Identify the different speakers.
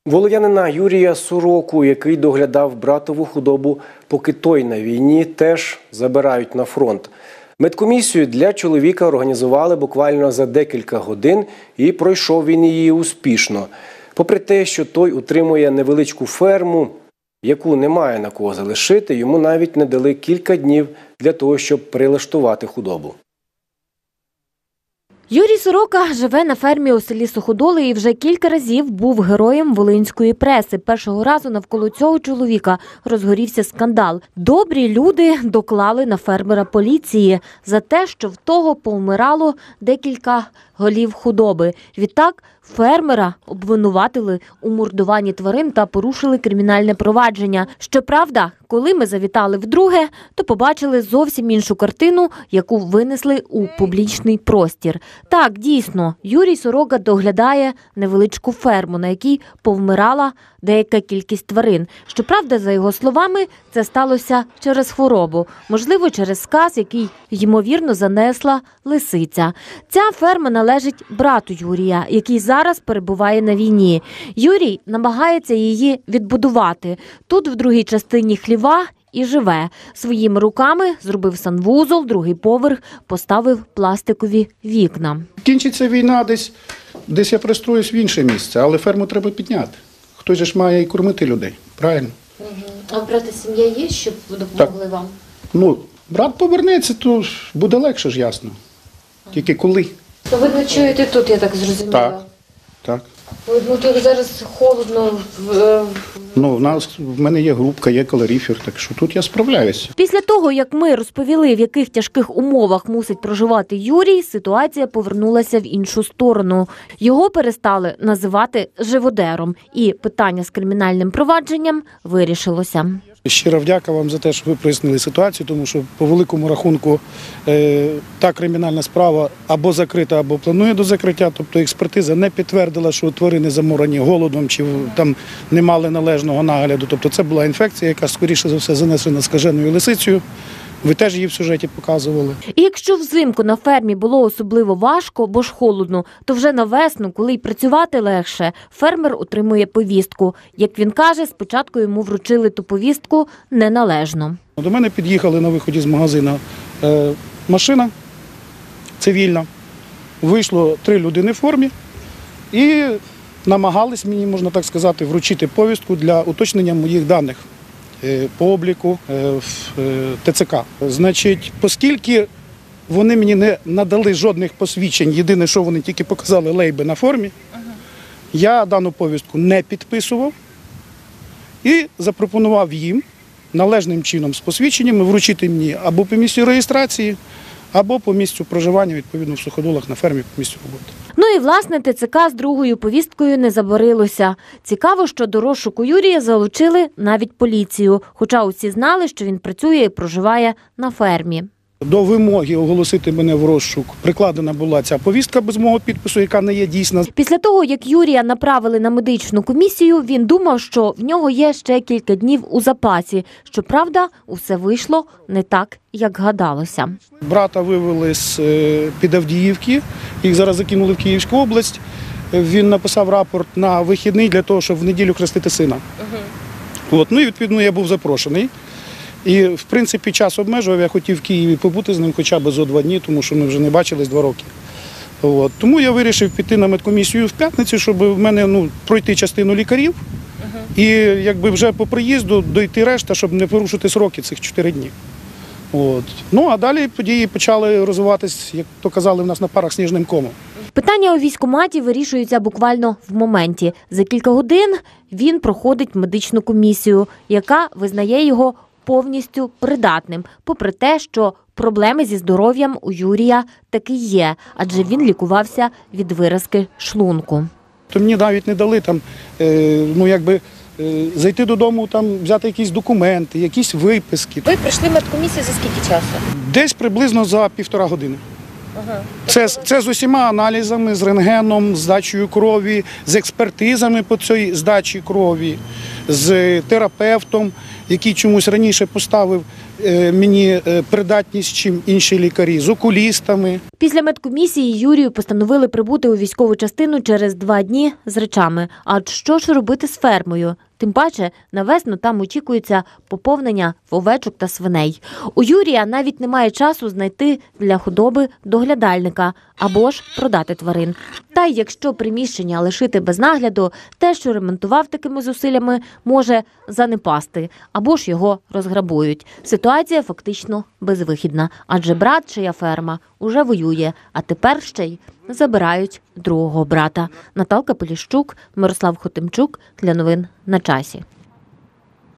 Speaker 1: Волинянина Юрія Сороку, який доглядав братову худобу, поки той на війні, теж забирають на фронт. Медкомісію для чоловіка організували буквально за декілька годин і пройшов він її успішно. Попри те, що той утримує невеличку ферму, яку немає на кого залишити, йому навіть не дали кілька днів для того, щоб прилаштувати худобу.
Speaker 2: Юрій Сорока живе на фермі у селі Суходоли і вже кілька разів був героєм волинської преси. Першого разу навколо цього чоловіка розгорівся скандал. Добрі люди доклали на фермера поліції за те, що в того повмирало декілька голів худоби. Відтак фермера обвинуватили у мордуванні тварин та порушили кримінальне провадження. Щоправда, коли ми завітали вдруге, то побачили зовсім іншу картину, яку винесли у публічний простір. Так, дійсно, Юрій Сорока доглядає невеличку ферму, на якій повмирала деяка кількість тварин. Щоправда, за його словами, це сталося через хворобу. Можливо, через сказ, який, ймовірно, занесла лисиця. Ця ферма належить брату Юрія, який зараз перебуває на війні. Юрій намагається її відбудувати. Тут, в другій частині хліва, і живе. Своїми руками зробив санвузол, другий поверх, поставив пластикові вікна.
Speaker 3: Кінчиться війна, десь я пристроюсь в інше місце, але ферму треба підняти. Хтось же ж має і кормити людей, правильно?
Speaker 2: А в брата сім'я є, щоб допомогли вам?
Speaker 3: Ну, брат повернеться, то буде легше ж, ясно. Тільки коли?
Speaker 2: То ви ночуєте тут, я так зрозуміла?
Speaker 3: Так, так.
Speaker 2: Ну, тут зараз холодно.
Speaker 3: Ну, в мене є грубка, є калорифер, так що тут я справляюся.
Speaker 2: Після того, як ми розповіли, в яких тяжких умовах мусить проживати Юрій, ситуація повернулася в іншу сторону. Його перестали називати живодером, і питання з кримінальним провадженням вирішилося.
Speaker 3: Щира вдяка вам за те, що ви прояснили ситуацію, тому що по великому рахунку та кримінальна справа або закрита, або планує до закриття. Тобто експертиза не підтвердила, що тварини заморені голодом чи там не мали належного нагляду. Тобто це була інфекція, яка скоріше за все занесена скаженою лисицею. Ви теж її в сюжеті показували.
Speaker 2: І якщо взимку на фермі було особливо важко, бо ж холодно, то вже на весну, коли й працювати легше, фермер отримує повістку. Як він каже, спочатку йому вручили ту повістку неналежно.
Speaker 3: До мене під'їхали на виході з магазину машина цивільна. Вийшло 3 людини в формі і намагались мені, можна так сказати, вручити повістку для уточнення моїх даних по обліку в ТЦК. Значить, оскільки вони мені не надали жодних посвідчень, єдине, що вони тільки показали лейби на формі, я дану повістку не підписував і запропонував їм належним чином з посвідченнями вручити мені або по місцю реєстрації, або по місцю проживання, відповідно, в Суходолах на фермі по місцю роботи.
Speaker 2: Ну і, власне, ТЦК з другою повісткою не забарилося. Цікаво, що до розшуку Юрія залучили навіть поліцію, хоча усі знали, що він працює і проживає на фермі.
Speaker 3: До вимоги оголосити мене в розшук прикладена була ця повістка без мого підпису, яка не є дійсна.
Speaker 2: Після того, як Юрія направили на медичну комісію, він думав, що в нього є ще кілька днів у запасі. Щоправда, усе вийшло не так, як гадалося.
Speaker 3: Брата вивели з-під Авдіївки, їх зараз закинули в Київську область. Він написав рапорт на вихідний для того, щоб в неділю хрестити сина. Ну і відповідно я був запрошений. І, в принципі, час обмежував, я хотів в Києві побути з ним хоча б зо 2 дні, тому що ми вже не бачились 2 роки. Тому я вирішив піти на медкомісію в п'ятницю, щоб в мене пройти частину лікарів і якби вже по приїзду дойти решта, щоб не порушити сроки цих 4 дні. Ну, а далі події почали розвиватись, як то казали в нас на парах, сніжним комом.
Speaker 2: Питання у військкоматі вирішуються буквально в моменті. За кілька годин він проходить медичну комісію, яка визнає його повністю придатним, попри те, що проблеми зі здоров'ям у Юрія таки є, адже він лікувався від виразки шлунку.
Speaker 3: То мені навіть не дали там, зайти додому, там, взяти якісь документи, якісь виписки.
Speaker 2: Ви прийшли в медкомісію за скільки часу?
Speaker 3: Десь приблизно за 1,5 години. Це з усіма аналізами, з рентгеном, з здачею крові, з експертизами по цій здачі крові, з терапевтом, який чомусь раніше поставив мені придатність, чим інші лікарі, з окулістами.
Speaker 2: Після медкомісії Юрію постановили прибути у військову частину через 2 дні з речами. А що ж робити з фермою? Тим паче, на весну там очікується поповнення овечок та свиней. У Юрія навіть немає часу знайти для худоби доглядальника або ж продати тварин. Та й якщо приміщення лишити без нагляду, те, що ремонтував такими зусиллями, може занепасти або ж його розграбують. Ситуація фактично безвихідна, адже брат, чия ферма, уже воює, а тепер ще й забирають другого брата. Наталка Поліщук, Мирослав Хотимчук для новин на часі.